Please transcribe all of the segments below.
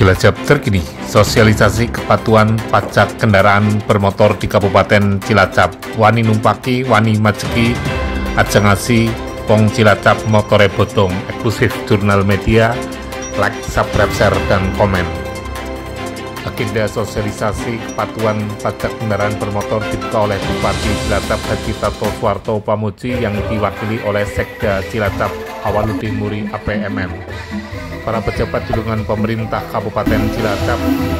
Cilacap terkini, sosialisasi kepatuhan pajak kendaraan bermotor di Kabupaten Cilacap. Wani numpaki, wani majeki, aja ngasi, wong Cilacap motore botong. Eksklusif Jurnal Media, like, subscribe, share, dan komen. Agenda sosialisasi kepatuhan pajak kendaraan bermotor dibuka oleh Bupati Cilacap Haji Tato Suwarto Pamuji yang diwakili oleh Sekda Cilacap Awaludin Muri APMM. Para pejabat di lingkungan pemerintah Kabupaten Cilacap,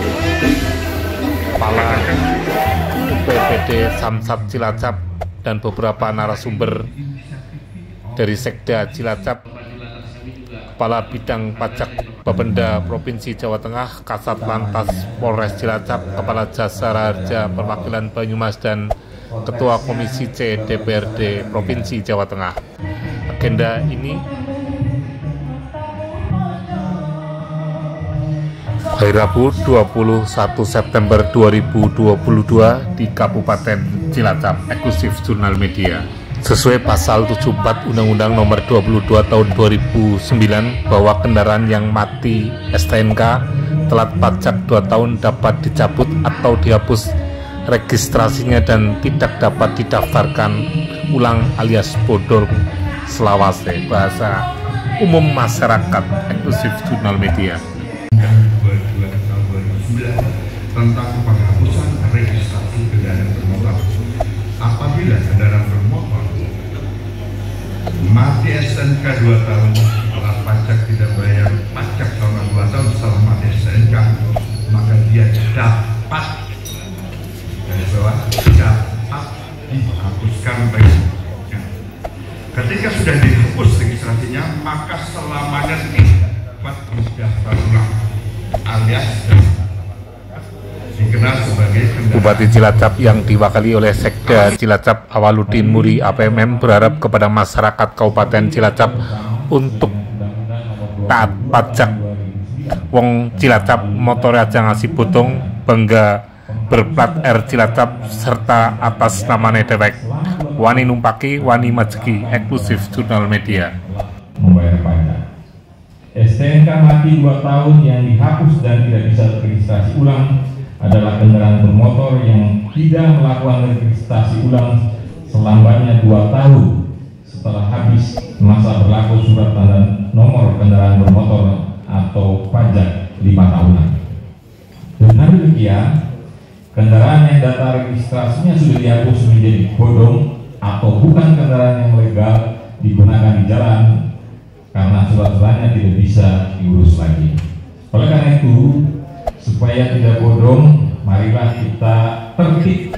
Kepala UPPD Samsat Cilacap, dan beberapa narasumber dari Sekda Cilacap, Kepala Bidang Pajak Bapenda Provinsi Jawa Tengah, Kasat Lantas Polres Cilacap, Kepala Jasara Harja Perwakilan Banyumas, dan Ketua Komisi C DPRD Provinsi Jawa Tengah. Agenda ini hari Rabu 21 September 2022 di Kabupaten Cilacap. Eksklusif Jurnal Media. Sesuai pasal 74 Undang-Undang Nomor 22 Tahun 2009 bahwa kendaraan yang mati STNK telat pajak 2 tahun dapat dicabut atau dihapus registrasinya dan tidak dapat didaftarkan ulang alias bodol selawase, bahasa umum masyarakat. Eksklusif Jurnal Media. Tentang penghapusan registrasi kendaraan bermotor. Apabila kendaraan bermotor mati STNK 2 tahun setelah pajak tidak bayar pajak selama 2 tahun setelah mati STNK, maka dia dapat dapat dihapuskan registrasinya. Ketika sudah dihapus registrasinya, maka selamanya tidak dapat didaftar ulang alias dikenal sebagai Bupati Cilacap yang diwakili oleh Sekda Cilacap Awaludin Muri APMM berharap kepada masyarakat Kabupaten Cilacap untuk taat pajak. Wong Cilacap motor aja ngasih botong, bangga berplat R Cilacap serta atas namanya dewek. Wani numpaki, wani majeki. Eksklusif Jurnal Media. Membayar pajak. STNK mati 2 tahun yang dihapus dan tidak bisa registrasi ulang adalah kendaraan bermotor yang tidak melakukan registrasi ulang selamanya 2 tahun setelah habis masa berlaku surat tanda nomor kendaraan bermotor atau pajak 5 tahunan. Dengan demikian, kendaraan yang data registrasinya sudah dihapus menjadi bodong atau bukan kendaraan yang legal digunakan di jalan karena surat-suratnya tidak bisa diurus lagi. Oleh karena itu, supaya tidak bodong, marilah kita tertib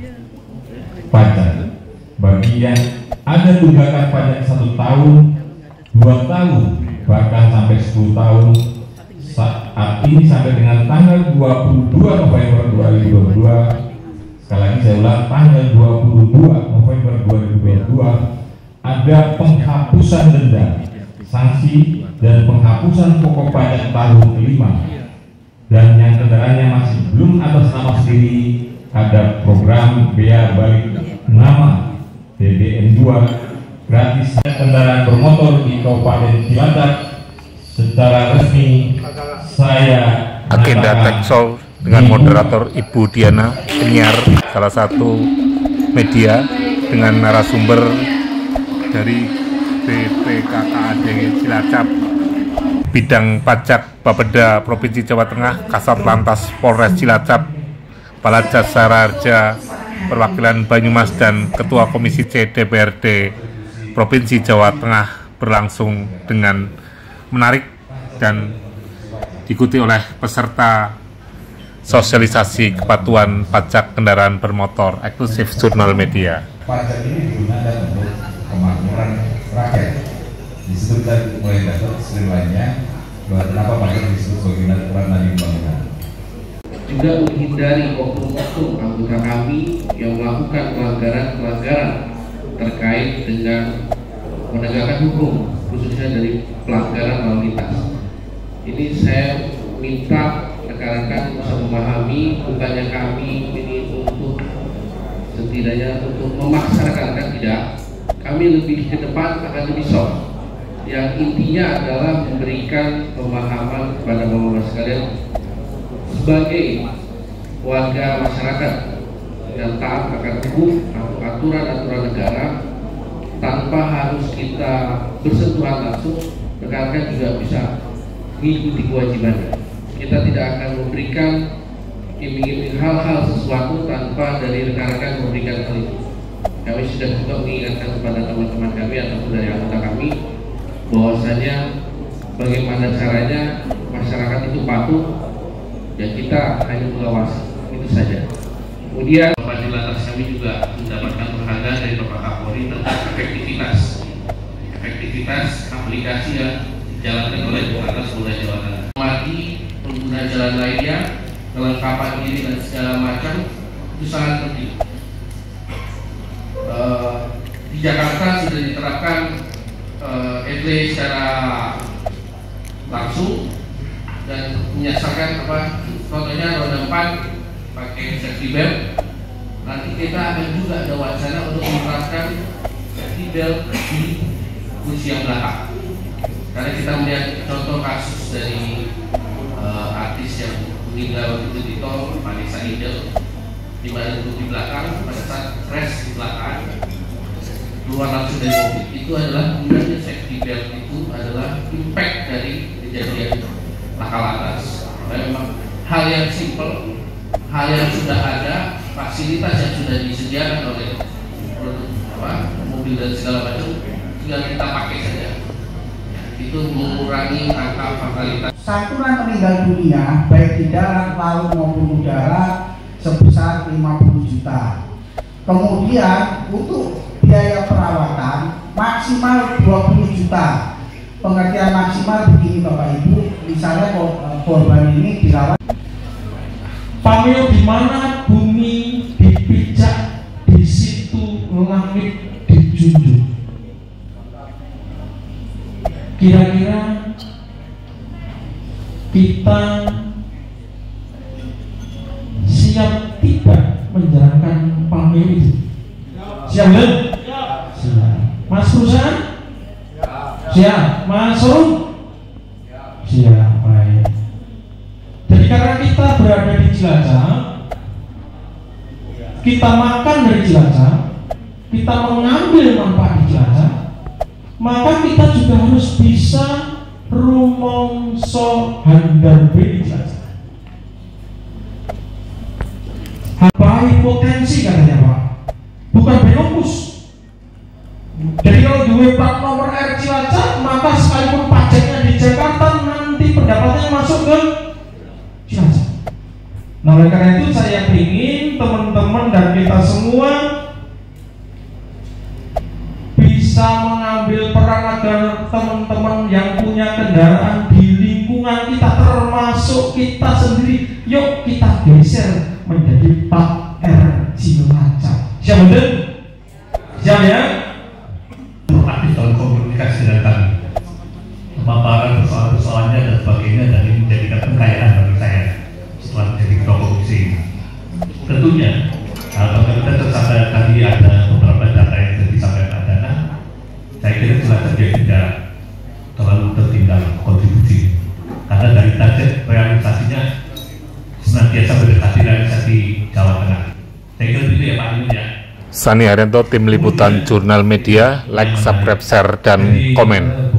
pajak. Bagi yang ada tunggakan pajak 1 tahun, 2 tahun, bahkan sampai 10 tahun, saat ini sampai dengan tanggal 22 November 2022, sekali lagi saya ulang, tanggal 22 November 2022, ada penghapusan denda, sanksi, dan penghapusan pokok pajak tahun kelima. Dan yang kendaraannya masih belum atas nama sendiri, ada program bea balik nama BBM 2 gratis kendaraan bermotor di Kabupaten Cilacap. Secara resmi saya Agenda Teksol dengan moderator Ibu Diana, penyiar salah satu media, dengan narasumber dari BPKKAD Cilacap, Bidang Pajak Bapenda Provinsi Jawa Tengah, Kasat Lantas Polres Cilacap, Kepala Jasara Harja Perwakilan Banyumas, dan Ketua Komisi C DPRD Provinsi Jawa Tengah berlangsung dengan menarik dan diikuti oleh peserta sosialisasi kepatuhan pajak kendaraan bermotor. Eksklusif Jurnal Media. Pajak ini digunakan untuk kemakmuran rakyat. Disebut dari mulai dasar sering lainnya, kenapa pajak disebut sebagai peran dari pembangunan. Juga menghindari oknum-oknum anggota kami yang melakukan pelanggaran terkait dengan penegakan hukum, khususnya dari pelanggaran lalu lintas. Ini saya minta rekan-rekan bisa memahami, bukannya kami ini untuk setidaknya untuk memaksa rekan-rekan, tidak. Kami lebih ke depan akan lebih soft. yang intinya adalah memberikan pemahaman kepada bapak-bapak sekalian sebagai warga masyarakat yang taat akan hukum atau aturan-aturan negara tanpa harus kita bersentuhan langsung, rekan-rekan juga bisa mengikuti kewajibannya. Kita tidak akan memberikan iming-iming hal-hal sesuatu tanpa dari rekan-rekan memberikan hal itu. Kami sudah juga mengingatkan kepada teman-teman kami ataupun dari anggota kami bahwasanya bagaimana caranya masyarakat itu patuh dan kita hanya mengawasi, itu saja. Kemudian di lantas kami juga mendapatkan penghargaan dari Bapak Kapolri tentang efektivitas aplikasi yang dijalankan oleh Lantas Polda Jawa Tengah. Mati pengguna jalan lainnya, kelengkapan diri dan segala macam itu sangat penting. Di Jakarta sudah diterapkan ETLE secara langsung dan menyasarkan contohnya roda 4 pakai safety belt. Nanti kita akan juga ada wacana untuk menerapkan safety belt di kursi yang belakang, karena kita melihat contoh kasus dari artis yang meninggal itu di tol Vanessa Angel, di mana duduk di belakang pada saat crash di belakang keluar langsung dari mobil. Itu adalah gunanya safety belt, itu adalah impact dari kejadian laka lantas. Memang hal yang simple, hal yang sudah ada, fasilitas yang sudah disediakan oleh mobil dan segala macam, tinggal kita pakai saja. Itu mengurangi angka fatalitas. Santunan meninggal dunia baik di darat, laut maupun udara sebesar 50 juta. Kemudian untuk biaya perawatan maksimal 20 juta. Pengertian maksimal begini Bapak Ibu, misalnya korban ini dirawat. Pameo di mana bumi dipijak, di situ langit dijunjung. Kira-kira kita siap tidak menjalankan pameo itu? Siap belum? Siap. Mas Rusan? Siap. Mas Rum? Siap. Baik. Jadi karena kita berada di Cilacap, kita makan dari Cilacap, kita mengambil manfaat di Cilacap, maka kita juga harus bisa rumongso handal di Cilacap. Baik potensi katanya Pak, bukan benokus. Jadi kalau duwe plat nomor R Cilacap, maka sekalipun pajaknya di Jakarta, nanti pendapatannya masuk ke Cilacap. Nah oleh karena itu saya ingin teman-teman dan kita semua bisa mengambil peran agar teman-teman yang punya kendaraan di lingkungan kita, termasuk kita sendiri, yuk kita geser menjadi plat R Cilacap. Siap betul? Siap ya? Proaktif dalam komunikasi dengan kami, pemaparan persoalan-persoalannya dan sebagainya, dan ini menjadikan kekayaan bagi saya setelah menjadi ketua komisi ini. Tentunya kalau kita tersangka tadi ada beberapa data yang sudah disampaikan Dana, saya kira Cilacap dia tidak terlalu tertinggal kontribusi, karena dari target realisasinya senantiasa mendekati realisasi Jawa Tengah. Saya kira itu ya Pak Ibu ya. Sani Haryanto, Tim Liputan Jurnal Media, like, subscribe, share, dan komen.